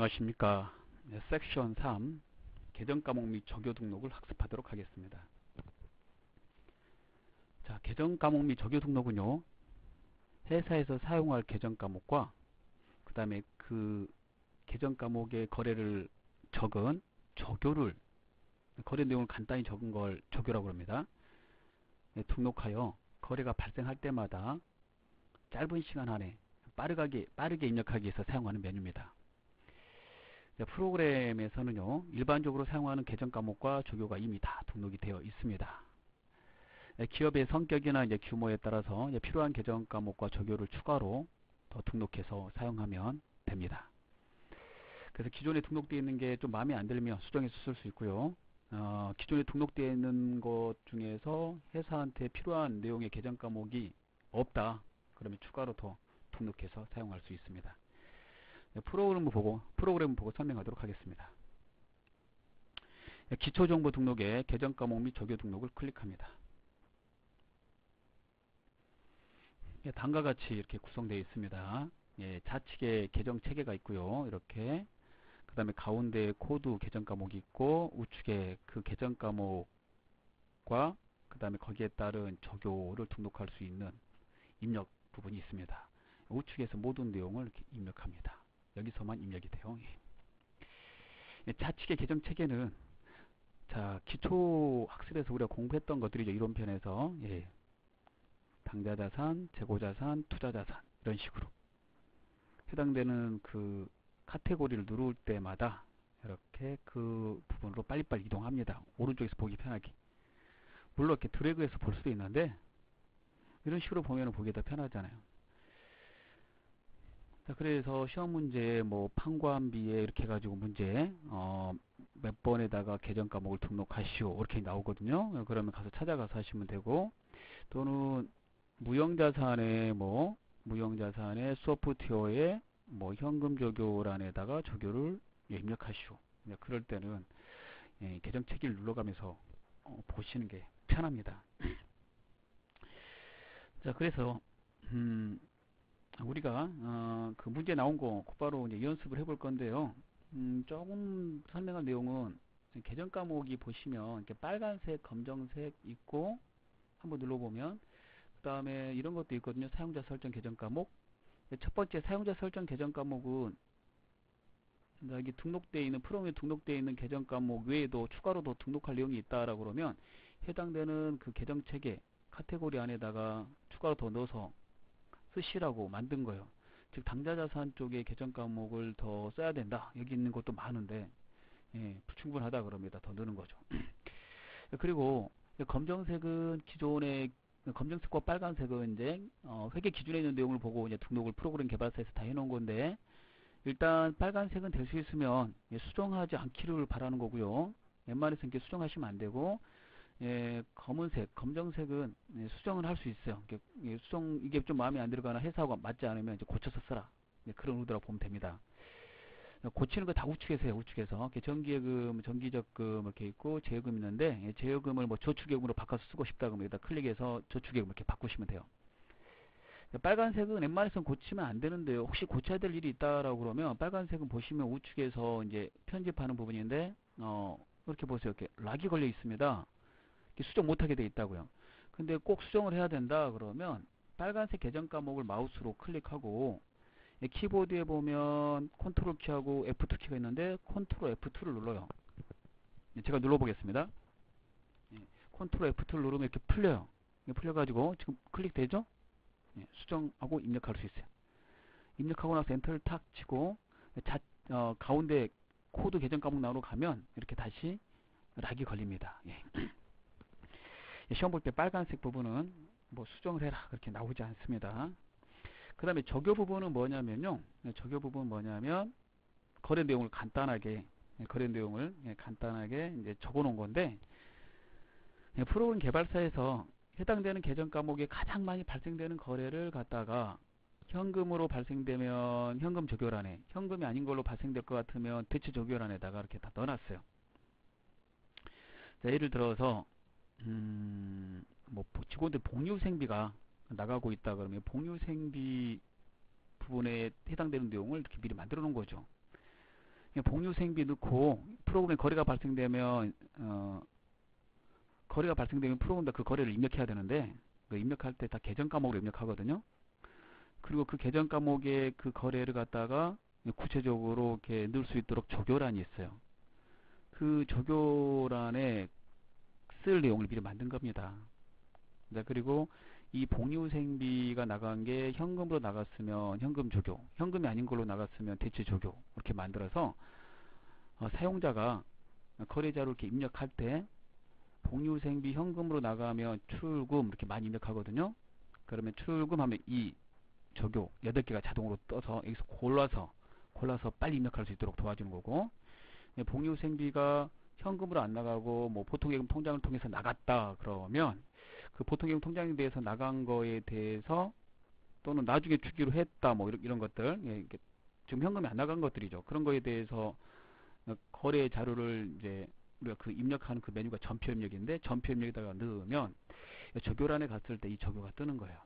안녕하십니까. 네, 섹션 3 계정 과목 및 조교 등록을 학습하도록 하겠습니다. 자, 계정 과목 및 조교 등록은요, 회사에서 사용할 계정 과목과 그 다음에 그 계정 과목의 거래를 적은 조교를, 거래 내용을 간단히 적은 걸 조교라고 합니다. 네, 등록하여 거래가 발생할 때마다 짧은 시간 안에 빠르게 입력하기 위해서 사용하는 메뉴입니다. 프로그램에서는요, 일반적으로 사용하는 계정 과목과 조교가 이미 다 등록이 되어 있습니다. 기업의 성격이나 규모에 따라서 필요한 계정 과목과 조교를 추가로 더 등록해서 사용하면 됩니다. 그래서 기존에 등록되어 있는 게 좀 마음에 안 들면 수정해서 쓸 수 있고요. 기존에 등록되어 있는 것 중에서 회사한테 필요한 내용의 계정 과목이 없다. 그러면 추가로 더 등록해서 사용할 수 있습니다. 프로그램을 보고 설명하도록 하겠습니다. 기초정보 등록에 계정 과목 및 조교 등록을 클릭합니다. 다음과 같이 이렇게 구성되어 있습니다. 좌측에 계정 체계가 있고요. 이렇게 그 다음에 가운데 코드 계정 과목이 있고 우측에 그 계정 과목과 그 다음에 거기에 따른 조교를 등록할 수 있는 입력 부분이 있습니다. 우측에서 모든 내용을 이렇게 입력합니다. 여기서만 입력이 돼요. 좌측의 계정 체계는 자, 기초 학습에서 우리가 공부했던 것들이죠. 이론편에서 당좌자산, 재고자산, 투자자산 이런 식으로 해당되는 그 카테고리를 누를 때마다 이렇게 그 부분으로 빨리빨리 이동합니다. 오른쪽에서 보기 편하게. 물론 이렇게 드래그해서 볼 수도 있는데 이런 식으로 보면 보기 더 편하잖아요. 자, 그래서 시험 문제 판관비에 이렇게 해가지고 문제 몇 번에다가 계정 과목을 등록하시오 이렇게 나오거든요. 그러면 가서 찾아가서 하시면 되고, 또는 무형자산의 소프트웨어에 현금 조교란에다가 조교를 입력하시오. 그럴 때는 계정 체계를 눌러가면서 보시는 게 편합니다. 자, 그래서 우리가 그 문제 나온 거 곧바로 이제 연습을 해볼 건데요. 조금 설명할 내용은 계정 과목이 보시면 이렇게 빨간색, 검정색 있고 한번 눌러보면 그 다음에 이런 것도 있거든요. 사용자 설정 계정 과목. 첫 번째 사용자 설정 계정 과목은 여기 등록되어 있는 프로그램에 등록되어 있는 계정 과목 외에도 추가로 더 등록할 내용이 있다라고 그러면 해당되는 그 계정 체계 카테고리 안에다가 추가로 더 넣어서 쓰시라고 만든 거예요. 즉 당좌자산 쪽에 계정 과목을 더 써야 된다. 여기 있는 것도 많은데 불충분하다 그럽니다. 더 넣는 거죠. 그리고 검정색은 기존의 검정색과 빨간색은 이제 회계 기준에 있는 내용을 보고 이제 등록을 프로그램 개발사에서 다 해놓은 건데, 일단 빨간색은 될 수 있으면 수정하지 않기를 바라는 거고요. 웬만해서 이렇게 수정하시면 안 되고, 검은색, 검정색은 수정을 할 수 있어요. 이게 좀 마음에 안 들거나 회사하고 맞지 않으면 이제 고쳐서 써라. 그런 의도라고 보면 됩니다. 고치는 거 다 우측에서 해요. 우측에서 정기예금, 정기적금 이렇게 있고 재요금 있는데, 재요금을 저축예금으로 바꿔서 쓰고 싶다 그러면 여기다 클릭해서 저축예금 이렇게 바꾸시면 돼요. 빨간색은 웬만해서는 고치면 안 되는데요. 혹시 고쳐야 될 일이 있다라고 그러면 빨간색은 보시면 우측에서 이제 편집하는 부분인데 이렇게 보세요. 이렇게 락이 걸려 있습니다. 수정 못하게 돼 있다고요. 근데 꼭 수정을 해야 된다 그러면 빨간색 계정 과목을 마우스로 클릭하고 키보드에 보면 컨트롤 키하고 F2 키가 있는데 컨트롤 F2를 눌러요. 제가 눌러보겠습니다. 컨트롤 F2를 누르면 이렇게 풀려요. 풀려가지고 지금 클릭되죠? 수정하고 입력할 수 있어요. 입력하고 나서 엔터를 탁 치고 가운데 코드 계정 과목 나오러 가면 이렇게 다시 락이 걸립니다. 시험 볼 때 빨간색 부분은 수정을 해라 그렇게 나오지 않습니다. 그 다음에 조교 부분은 뭐냐면요. 조교 부분은 뭐냐면 거래 내용을 간단하게 이제 적어 놓은 건데, 프로그램 개발사에서 해당되는 계정 과목에 가장 많이 발생되는 거래를 갖다가 현금으로 발생되면 현금 조교란에, 현금이 아닌 걸로 발생될 것 같으면 대체 조교란에다가 이렇게 다 넣어놨어요. 자, 예를 들어서 직원들 복리후생비가 나가고 있다 그러면 복리후생비 부분에 해당되는 내용을 이렇게 미리 만들어 놓은 거죠. 복류생비 넣고 프로그램 거래가 발생되면 프로그램도 그 거래를 입력해야 되는데 그 입력할 때 다 계정 과목으로 입력하거든요. 그리고 그 계정 과목에 그 거래를 갖다가 구체적으로 이렇게 넣을 수 있도록 조교란이 있어요. 그 조교란에 쓸 내용을 미리 만든 겁니다. 자, 그리고 이 복리후생비가 나간 게 현금으로 나갔으면 현금 조교, 현금이 아닌 걸로 나갔으면 대체 조교, 이렇게 만들어서 사용자가 거래자로 이렇게 입력할 때 복리후생비 현금으로 나가면 출금 이렇게 많이 입력하거든요. 그러면 출금하면 이 조교 8개가 자동으로 떠서 여기서 골라서 빨리 입력할 수 있도록 도와주는 거고, 복리후생비가 현금으로 안 나가고 뭐 보통예금 통장을 통해서 나갔다 그러면 그 보통예금 통장에 대해서 나간 거에 대해서 또는 나중에 주기로 했다 뭐 이런 것들, 지금 현금이 안 나간 것들이죠. 그런 거에 대해서 거래 자료를 이제 우리가 그 입력하는 그 메뉴가 전표 입력인데 전표 입력에다가 넣으면 조교란에 갔을 때 이 조교가 뜨는 거예요.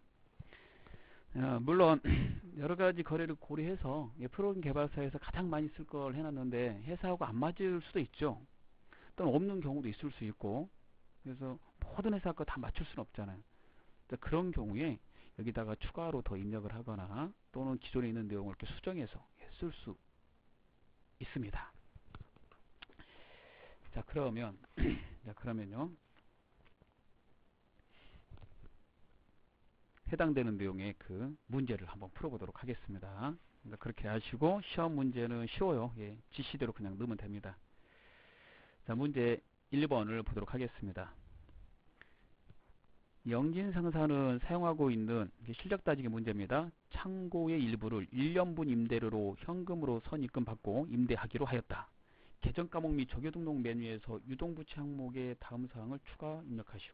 물론 여러 가지 거래를 고려해서 프로그램 개발사에서 가장 많이 쓸 걸 해놨는데 회사하고 안 맞을 수도 있죠. 또는 없는 경우도 있을 수 있고, 그래서 모든 회사 거 다 맞출 수는 없잖아요. 그런 경우에 여기다가 추가로 더 입력을 하거나 또는 기존에 있는 내용을 이렇게 수정해서 쓸 수 있습니다. 자, 그러면요. 해당되는 내용의 그 문제를 한번 풀어보도록 하겠습니다. 그러니까 그렇게 하시고 시험 문제는 쉬워요. 지시대로 그냥 넣으면 됩니다. 자, 문제 1번을 보도록 하겠습니다. 영진상사는 사용하고 있는 실력 따지기 문제입니다. 창고의 일부를 1년분 임대료로 현금으로 선입금 받고 임대하기로 하였다. 계정 과목 및 조교 등록 메뉴에서 유동부채 항목의 다음 사항을 추가 입력하시오.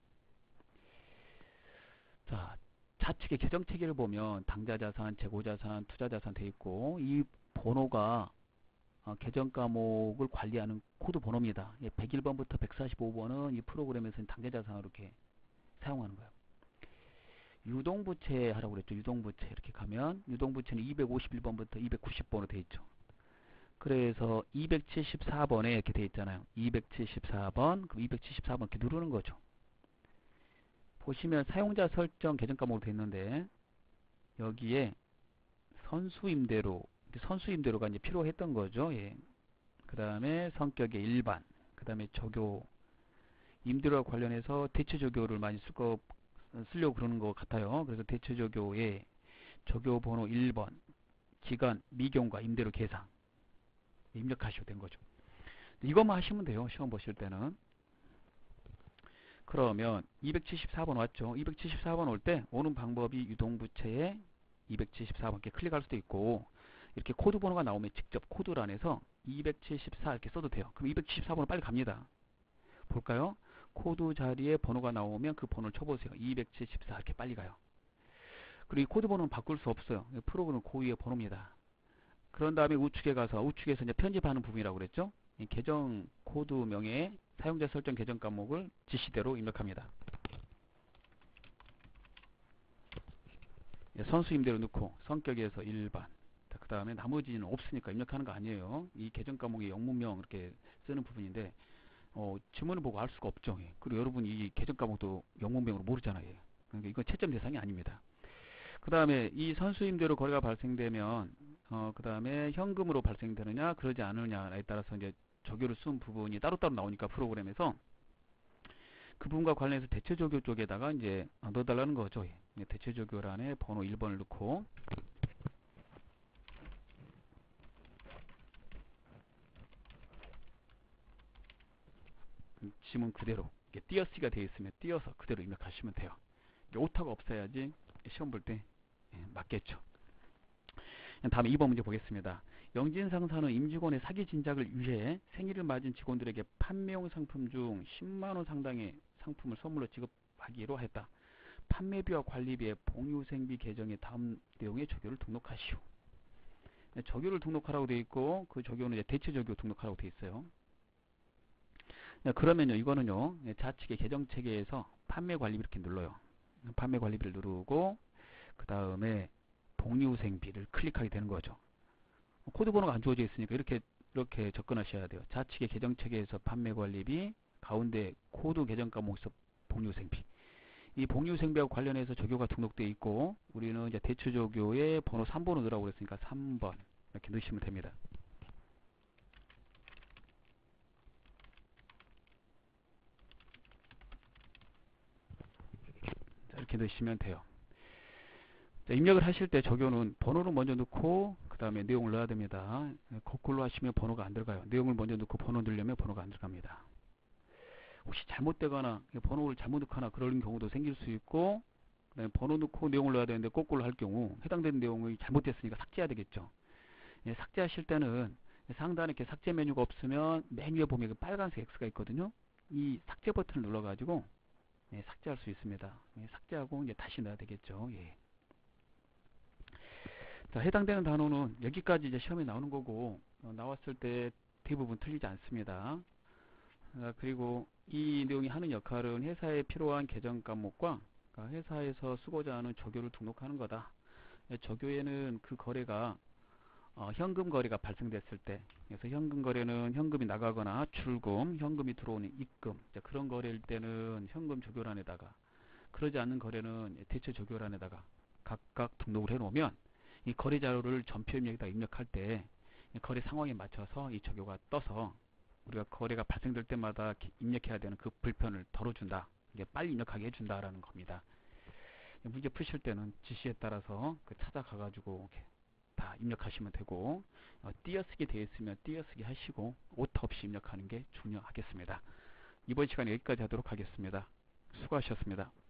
자, 좌측의 계정 체계를 보면 당좌자산, 재고자산, 투자자산 되어 있고, 이 번호가 계정 과목을 관리하는 코드 번호입니다. 101번부터 145번은 이 프로그램에서는 당좌자산으로 이렇게 사용하는 거예요. 유동부채 하라고 그랬죠. 유동부채 이렇게 가면 유동부채는 251번부터 290번으로 되어 있죠. 그래서 274번에 이렇게 되어 있잖아요. 274번, 그럼 274번 이렇게 누르는 거죠. 보시면 사용자 설정 계정 과목으로 되어 있는데 여기에 선수임대로가 이제 필요했던 거죠. 그 다음에 성격의 일반, 그 다음에 조교, 임대료와 관련해서 대체조교를 많이 쓰려고 그러는 것 같아요. 그래서 대체조교에 조교번호 1번, 기간, 미경과 임대료 계상 입력하시면 된 거죠. 이것만 하시면 돼요. 시험 보실 때는. 그러면 274번 왔죠. 274번 올 때 오는 방법이 유동부채에 274번 이렇게 클릭할 수도 있고, 이렇게 코드 번호가 나오면 직접 코드란에서 274 이렇게 써도 돼요. 그럼 274번으로 빨리 갑니다. 볼까요? 코드 자리에 번호가 나오면 그 번호를 쳐보세요. 274 이렇게 빨리 가요. 그리고 이 코드 번호는 바꿀 수 없어요. 프로그램은 고유의 번호입니다. 그런 다음에 우측에서 이제 편집하는 부분이라고 그랬죠. 이 계정 코드 명에 사용자 설정 계정 과목을 지시대로 입력합니다. 선수 임대로 넣고 성격에서 일반. 그 다음에 나머지는 없으니까 입력하는 거 아니에요. 이 계정 과목의 영문명 이렇게 쓰는 부분인데 지문을 보고 알 수가 없죠. 그리고 여러분이 이 계정 과목도 영문명으로 모르잖아요. 그러니까 이건 채점 대상이 아닙니다. 그 다음에 이 선수 임대로 거래가 발생되면 그 다음에 현금으로 발생되느냐 그러지 않느냐에 따라서 이제 조교를 쓴 부분이 따로따로 나오니까 프로그램에서 그 부분과 관련해서 대체조교 쪽에다가 이제 넣어달라는 거죠. 대체조교란에 번호 1번을 넣고, 지문 그대로 띄어쓰기가 되어 있으면 띄어서 그대로 입력하시면 돼요. 오타가 없어야지 시험 볼 때 맞겠죠. 다음에 2번 문제 보겠습니다. 영진상사는 임직원의 사기 진작을 위해 생일을 맞은 직원들에게 판매용 상품 중 10만원 상당의 상품을 선물로 지급하기로 했다. 판매비와 관리비의 복리후생비 계정에 다음 내용의 조교를 등록하시오. 조교를 등록하라고 되어 있고, 그 조교는 이제 대체조교 등록하라고 되어 있어요. 그러면요, 이거는요, 좌측의 계정 체계에서 판매 관리비 이렇게 눌러요. 판매 관리비를 누르고, 그 다음에 복리후생비를 클릭하게 되는 거죠. 코드 번호가 안 주어져 있으니까 이렇게 이렇게 접근하셔야 돼요. 좌측에 계정체계에서 판매관리비, 가운데 코드 계정 과목에서 복리후생비. 이 복리후생비하고 관련해서 조교가 등록되어 있고, 우리는 이제 대체조교에 번호 3번을 넣으라고 그랬으니까 3번 이렇게 넣으시면 됩니다. 자, 이렇게 넣으시면 돼요. 자, 입력을 하실 때 조교는 번호를 먼저 넣고 그 다음에 내용을 넣어야 됩니다. 거꾸로 하시면 번호가 안 들어가요. 내용을 먼저 넣고 번호 넣으려면 번호가 안 들어갑니다. 혹시 잘못되거나 번호를 잘못 넣거나 그런 경우도 생길 수 있고, 그다음에 번호 넣고 내용을 넣어야 되는데 거꾸로 할 경우 해당되는 내용이 잘못됐으니까 삭제해야 되겠죠. 예, 삭제하실 때는 상단에 이렇게 삭제 메뉴가 없으면 메뉴에 보면 빨간색 X가 있거든요. 이 삭제 버튼을 눌러가지고 삭제할 수 있습니다. 삭제하고 이제 다시 넣어야 되겠죠. 예. 자, 해당되는 단어는 여기까지 이제 시험에 나오는 거고, 나왔을 때 대부분 틀리지 않습니다. 그리고 이 내용이 하는 역할은 회사에 필요한 계정 과목과 회사에서 쓰고자 하는 조교를 등록하는 거다. 조교에는 그 거래가 현금 거래가 발생됐을 때, 그래서 현금 거래는 현금이 나가거나 출금, 현금이 들어오는 입금, 그런 거래일 때는 현금 조교란에다가, 그러지 않는 거래는 대체 조교란에다가 각각 등록을 해 놓으면 이 거래 자료를 전표 입력에다 입력할 때 거래 상황에 맞춰서 이 조교가 떠서 우리가 거래가 발생될 때마다 입력해야 되는 그 불편을 덜어준다. 이게 빨리 입력하게 해준다라는 겁니다. 문제 푸실 때는 지시에 따라서 찾아가가지고 다 입력하시면 되고, 띄어쓰기 되어 있으면 띄어쓰기 하시고 오타 없이 입력하는 게 중요하겠습니다. 이번 시간에 여기까지 하도록 하겠습니다. 수고하셨습니다.